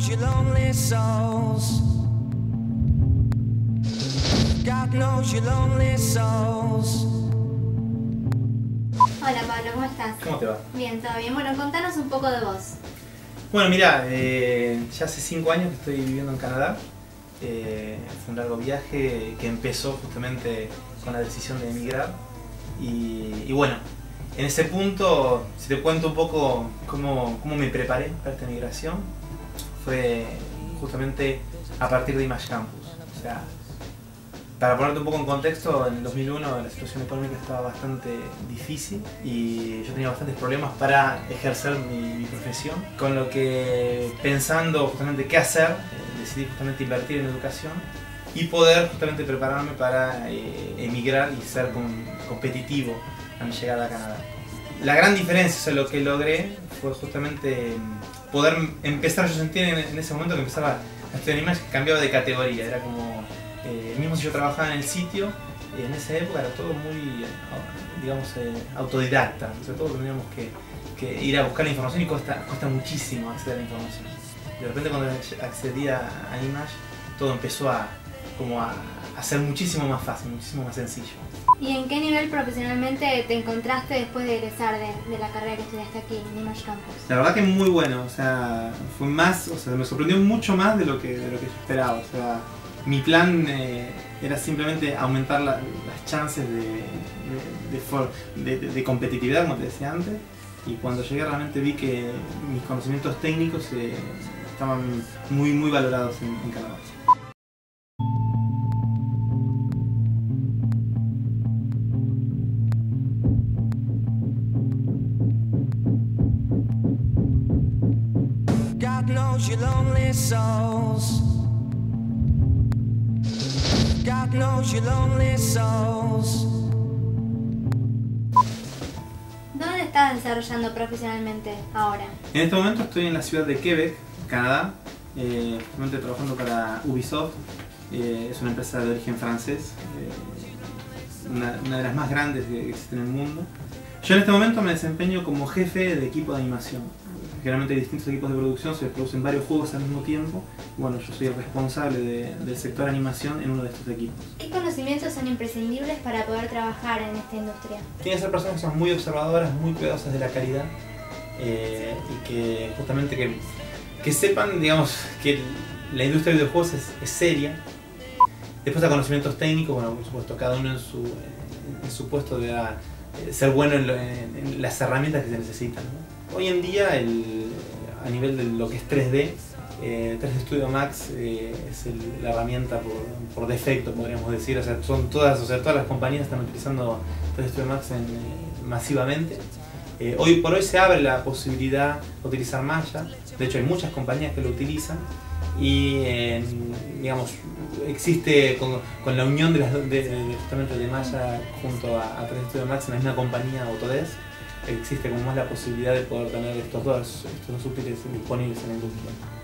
knows your lonely souls. God knows your lonely souls. Hola Pablo, ¿cómo estás? ¿Cómo te va? Bien, todo bien. Bueno, contanos un poco de vos. Bueno, mira, ya hace 5 años que estoy viviendo en Canadá. Fue un largo viaje que empezó justamente con la decisión de emigrar. Y bueno, en ese punto, si te cuento un poco cómo me preparé para esta migración, fue justamente a partir de Image Campus. O sea, para ponerte un poco en contexto, en el 2001 la situación económica estaba bastante difícil y yo tenía bastantes problemas para ejercer mi profesión, con lo que pensando justamente qué hacer, decidí justamente invertir en educación y poder justamente prepararme para emigrar y ser competitivo a mi llegada a Canadá. La gran diferencia, o sea, lo que logré fue justamente poder empezar, yo sentía en ese momento que empezaba a estudiar Image, que cambiaba de categoría, era como mismo si yo trabajaba en el sitio, en esa época era todo muy, digamos, autodidacta, sobre todo teníamos que ir a buscar la información y cuesta muchísimo acceder a la información. De repente cuando accedí a Image, todo empezó a ser muchísimo más fácil, muchísimo más sencillo. ¿Y en qué nivel profesionalmente te encontraste después de egresar de la carrera que estudiaste aquí en Image Campus? La verdad que muy bueno, o sea, fue más, o sea, me sorprendió mucho más de lo que yo esperaba, o sea, mi plan era simplemente aumentar las chances de competitividad, como te decía antes, y cuando llegué realmente vi que mis conocimientos técnicos estaban muy valorados en Canadá. God knows your lonely souls. God knows your lonely souls. ¿Dónde estás desarrollando profesionalmente ahora? En este momento estoy en la ciudad de Quebec, Canadá, justamente trabajando para Ubisoft. Es una empresa de origen francés, una de las más grandes que existen en el mundo. Yo en este momento me desempeño como jefe de equipo de animación. Generalmente hay distintos equipos de producción, se producen varios juegos al mismo tiempo. Bueno, yo soy el responsable del sector animación en uno de estos equipos. ¿Qué conocimientos son imprescindibles para poder trabajar en esta industria? Tienen que ser personas que son muy observadoras, muy cuidadosas de la calidad y que justamente que sepan, digamos, que la industria de videojuegos es seria. Después a conocimientos técnicos, bueno, por supuesto, cada uno en su puesto de ser bueno en las herramientas que se necesitan, ¿no? Hoy en día, a nivel de lo que es 3D, 3D Studio Max es la herramienta por defecto, podríamos decir. O sea, todas las compañías están utilizando 3D Studio Max masivamente. Hoy por hoy se abre la posibilidad de utilizar Maya. De hecho, hay muchas compañías que lo utilizan y digamos, existe con la unión justamente de Maya junto a 3D Studio Max en la misma compañía Autodesk. Existe como más la posibilidad de poder tener estos dos útiles disponibles en la industria.